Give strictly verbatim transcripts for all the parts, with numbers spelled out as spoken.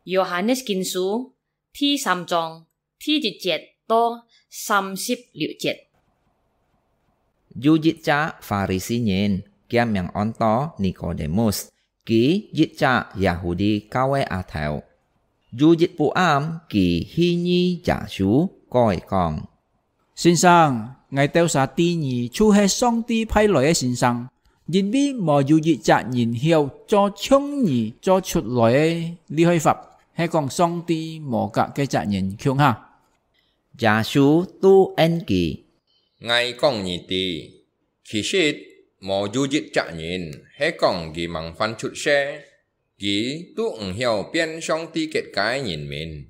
Yohanes Kinh書thứ三章第一節到三十六節. Dù dịch cha Pharisee nhìn kiam yang on to Nicodemus ký dịch cha Yahudi cao e a theo. Dù dịch phụ am kỳ hi nhi giả chú coi còn. Xin sang, ngài tiêu xá tí nhì chú hệ song tí phai lỗi e xin sang. Nhìn bí mò dù dịch cha nhìn hiệu cho chung nhì cho chút lỗi e li hơi phập. Hay còn song tí mò cả cái cha nhìn khiông ha. Giả chú tu en kỳ. Ngài con nhị tì, khi xít mò dù dịch cha nhìn hay còn ghi măng phán chút xe. Ghi tu ủng hiệu biên song tí kết cái nhìn mình.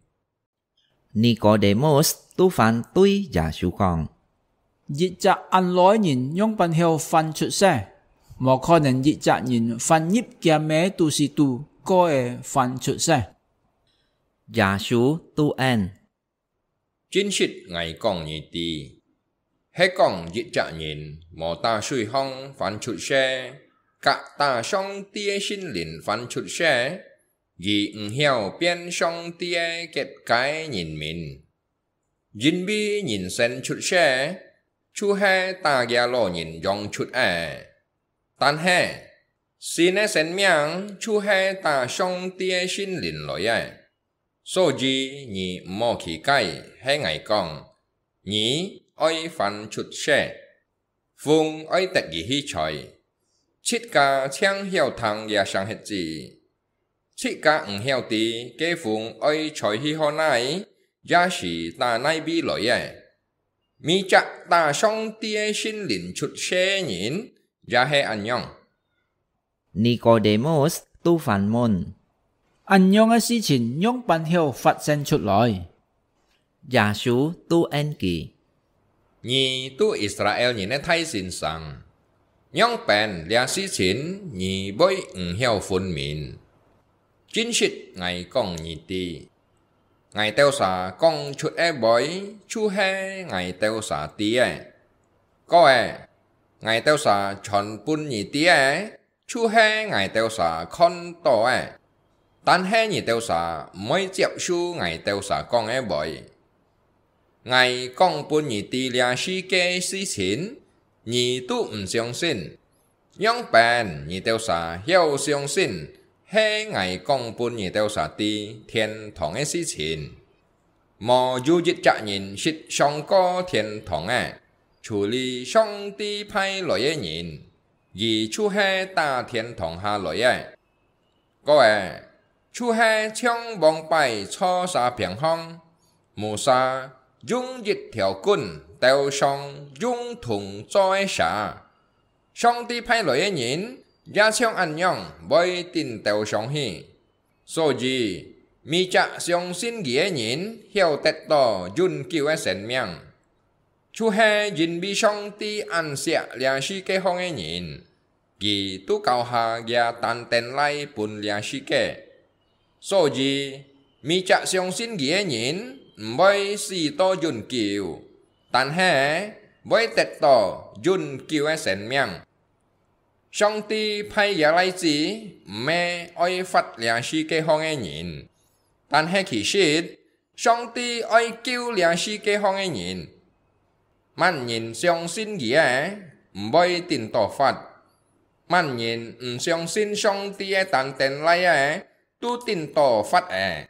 Nicodemus tu phán tuy giả chú con. Dịch cha ăn lối nhìn nhông bàn hiệu phán chút xe. Mò khó nên dịch cha nhìn phán nhíp kia mẹ tu si tu có e phán chút xe. Giả chú tu en. Chính xít ngài con nhị tì. Hay còn dịch cha nhìn mò ta suy hong phán chút xe. Cả ta song tia xin lĩnh phán chút xe. Ghi ủng hiệu biên song tia kết cái nhìn mình. Dinh bi nhìn sen chút xe. Chú hè ta gà lô nhìn dòng chút à. Tàn hè. Xin e sen miang chú hè ta song tia xin lĩnh lỗi à. Số gì nhị mô khí cây hay ngày con. Nhị ôi phán chút xe. Phung ôi tạch ghi hi trời. Chít ca chang hiệu thang ya sang hết gì. Chít ca ủng hiệu tí kế phung ôi trời hi hò nai. Ya sĩ ta nai bi lỗi à. Mi chắc ta song tia xin lĩnh chút xe nhìn. Ya he anh nhong. Nicodemus tu phán môn. Anh nhong ở sĩ trình nhông bàn hiệu phát sinh chút lỗi. Giả chú tu en kỳ. Nhi tu Israel nhìn thay xin sang. Nhong bèn lia sĩ trình nhì bối ủng hiệu phun mình. Chính xịt ngài con nhì tì. Ngài tiêu xả con chút e bối chú he ngài tiêu xả tì e. Có e. Ngài tiêu xả chọn bún nhì tì e. Chú he ngài tiêu xả con tổ e. Tàn he nhì tiêu xả mới chịu su ngài tiêu xả con e bối. Ngài con bún nhì tì lia sĩ kê sĩ chín. Nhì tu ủng xiong xin. Nhong bèn nhì tiêu xả hiệu xiong xin. He ngài con bún nhì tiêu xả tì thiên thong e sĩ chín. Mò dù dịch trả nhìn xịt song có thiên thong e. Chú lý song tì phai lỗi e nhìn. Vì chú he ta thiên thong ha lỗi e. Có e. Chú he chong bóng bài cho xa phiền hong. Mù xa dung dịch theo quân. Tiêu song dung thùng cho e xa. Song tì phai lỗi e nhìn. Ya chong anh nhong bôi tin tiêu song hi. So gì mi chạ xiong xin ghé nhìn hiệu tết tỏ dùn kiêu e sen miang. Chú he dinh bi song tì ăn xạ lia sĩ kê hong e nhìn. Ghi tu cao hà gà tàn tên lai bùn lia sĩ kê. So gì mi chạ xiong xin ghé nhìn bôi xì to dùn kiêu. Tàn he bôi tết tỏ dùn kiêu e sen miang. Song tì phai ya lai gì mẹ oi phát lia sĩ kê hong e nhìn. Tàn he kỳ xít song tì oi kiêu lia sĩ kê hong e nhìn. Man nhìn xiong xin ghé bôi tin tỏ phát. Man nhìn xiong xin song tì e tàn tên lai e tu tin tỏ phát e.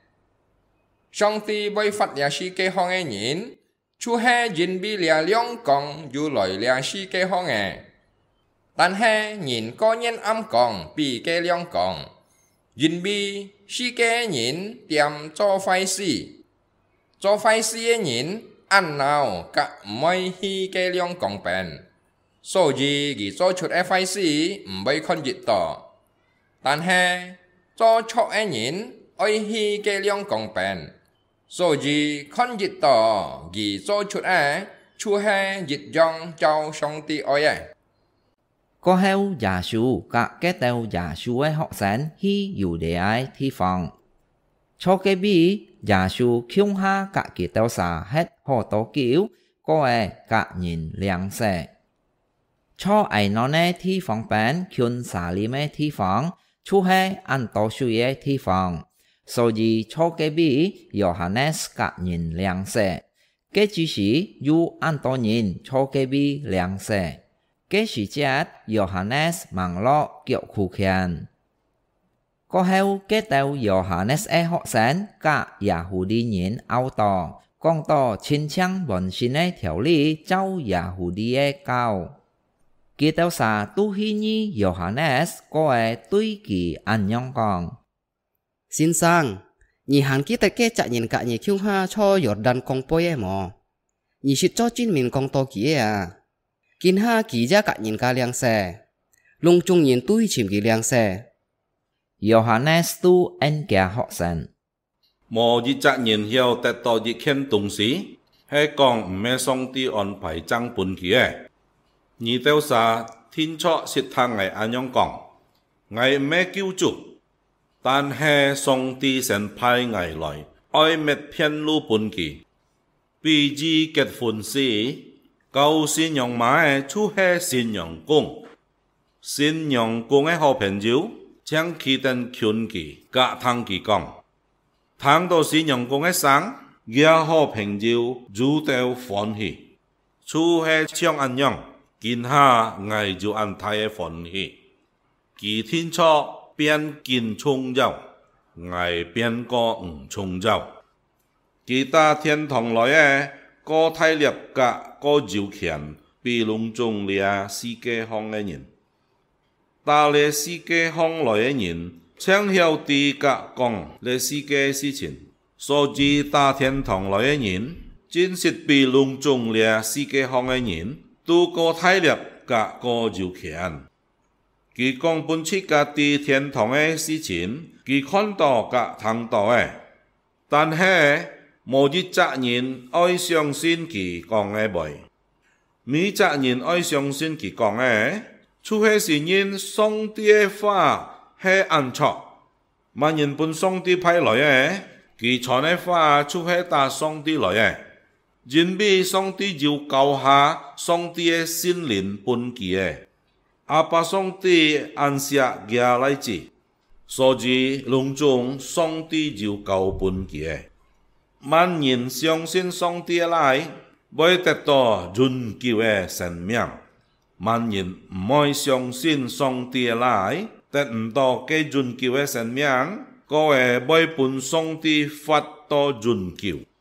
Song tì bôi phát lia sĩ kê hong e nhìn. Chú he dinh bi lia liong kong dù lòi lia sĩ kê hong e. Tàn he nhìn có nhân âm còn bì kê liong còn. Dinh bi sĩ kê nhìn tiêm cho phai sĩ. Cho phai sĩ nhìn ăn nào cả mấy hi kê liong còn bèn. So gì ghi cho chút e phai sĩ mbây con dịch tỏ. Tàn he cho cho e nhìn oi hi kê liong còn bèn. So gì con dịch tỏ ghi cho chút e chú he dịch dòng châu song tì oi e. Có heo giả chú cả cái tèo giả chú ấy học sản hi dù để ai thi phòng. Cho cái bí giả chú khiông ha cả kỳ tèo xà hết hồ tố kiểu có ai cả nhìn liang xe. Cho ai nó nè thi phòng bán khiôn xà lý mê thi phòng chú he ăn tố chú ấy thi phòng. 所以初嘅比約翰尼斯甲人兩世，嘅只是有按多人初嘅比兩世，嘅時節約翰尼斯網絡腳庫權。過後嘅到約翰尼斯嘅學生甲耶戶啲人拗鬥，講到親像本身嘅條理照耶戶啲嘅教。佢到啥都希望約翰尼斯個會對佢安樣講。 先生，你還記得嘅責任甲你鄉下初約旦講杯嘅麼？你是做專門講多幾啊？見下記者甲人家兩世，隆中人對潛佢兩世。 約翰尼斯都恩嘅學生。 無一責任要得到一件東西，係講唔係上帝安排爭本佢嘅。你到啥天初是聽我安樣講，我唔係救主，但係上帝先派我來，愛滅偏路本佢。比之結婚時，舊信仰買出係信仰公，信仰公嘅好朋友，將佢等勸佢，甲聽佢講，聽到信仰公嘅聲，也好朋友如到歡喜，出係像安樣。見下我就按太嘅歡喜，佢天初變見衝走，我變個唔衝走。佢打天堂來嘅，個太立格個有權，比隆中了世界方嘅人，打了世界方來嘅人，請曉地格講了世界事情，所以打天堂來嘅人，真是比隆中了世界方嘅人。都個體力甲個有權，佢講本出家啲天堂嘅事情，佢看到甲聽到嘅，但係無一責任愛相信佢講嘅袂，每責任愛相信佢講嘅，除係是因上帝嘅話係安錯，萬人本上帝派來嘅，佢傳嘅話除係打上帝來嘅。人比上帝就教下上帝嘅心靈本記嘅，阿爸上帝按下嘅來自，所以隆中上帝就教本記嘅。萬人相信上帝來，會得到永久嘅生命；萬人唔愛相信上帝來，得唔到嘅永久嘅生命，個會會本上帝發到永久。